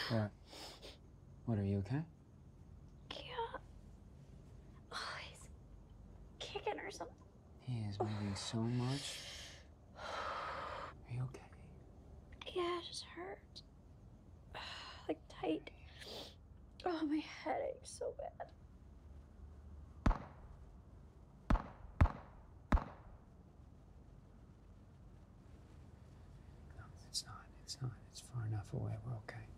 What? What, are you okay? Yeah. Oh, he's kicking or something. He is moving so much. Are you okay? Yeah, it just hurts. Like tight. Oh, my head aches so bad. No, it's not. It's not. It's far enough away. We're okay.